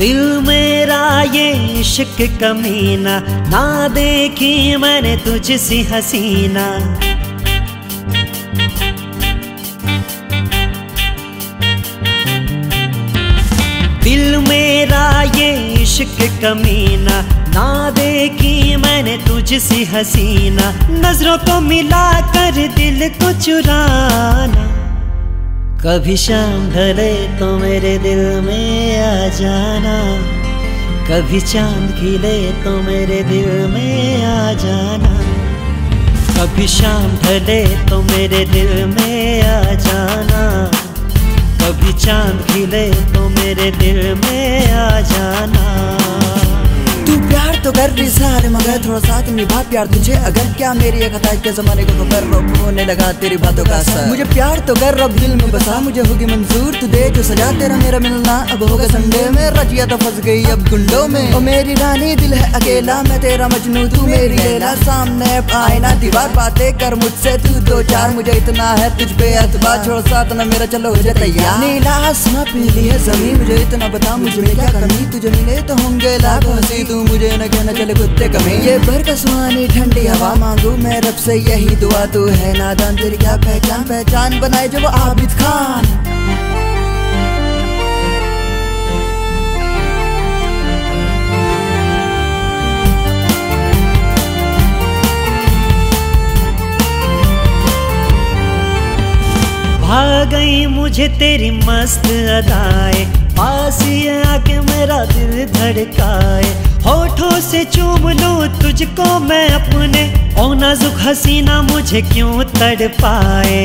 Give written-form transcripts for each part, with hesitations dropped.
दिल मेरा ये इश्क कमीना, ना देखी मैंने तुझसी हसीना। दिल मेरा ये इश्क कमीना, ना देखी मैंने तुझसी हसीना। नजरों को मिला कर दिल को चुराना, कभी शाम ढले तो मेरे दिल में आ जाना। कभी चांद खिले तो मेरे दिल में आ जाना। कभी शाम ढले तो मेरे दिल में आ जाना। कभी चांद खिले तो मेरे दिल में आ जाना। तू प्यार तो कर रही सारे मगर थोड़ा साथ निभा प्यार तुझे अगर, क्या मेरी एक हताश के जमाने को खबर होने लगा तेरी बातों का असर। मुझे प्यार तो कर अब दिल में बसा, मुझे होगी मंजूर तू दे जो सजा। तेरा मेरा मिलना अब होगा संडे में, रजिया तो फंस गई अब गुंडों में। ओ मेरी रानी दिल है अकेला, मैं तेरा मजनू तू मेरी लैला। सामने आईना दीवार बातें कर मुझसे तू दो चार, मुझे इतना है तुझ पे एतबार। छोड़ साथ ना मेरा चलो हो जाए तैयार। नीला आसमां पीली है जमीन, मुझे इतना बता मुझे में क्या कमी। तुझे मिले तो होंगे लाखों हंसी, तू मुझे न कहना चले कुत्ते कमी। ये बरकसवानी ठंडी हवा मांगू मैं रब से यही दुआ, तू है नादान तेरी क्या पहचान। पहचान बनाए जो वो आबिद खान। भाग गई मुझे तेरी मस्त अदाएं, पास ही आके मेरा दिल धड़काए। होठों से चूम लूं तुझको मैं अपने, ओ नाजुक हसीना मुझे क्यों तड़पाए।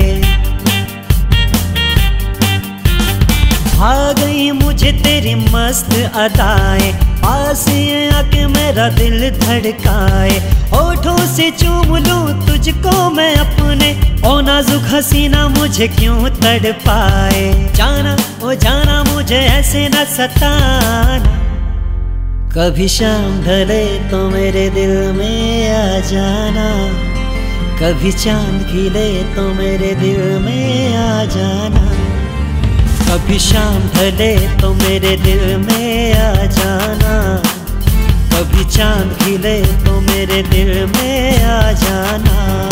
भाग गई मुझे तेरी मस्त अदाएं, पास ही आके मेरा दिल धड़काए। होठों से चूम लूं तुझको मैं अपने, ओ नाजुक हसीना मुझे क्यों तड़पाए। जाना ओ जाना मुझे ऐसे न सताना, कभी शाम ढले तो मेरे दिल में आ जाना। कभी चांद खिले तो मेरे दिल में आ जाना। कभी शाम ढले तो मेरे दिल में आ जाना। कभी चांद खिले तो मेरे दिल में आ जाना।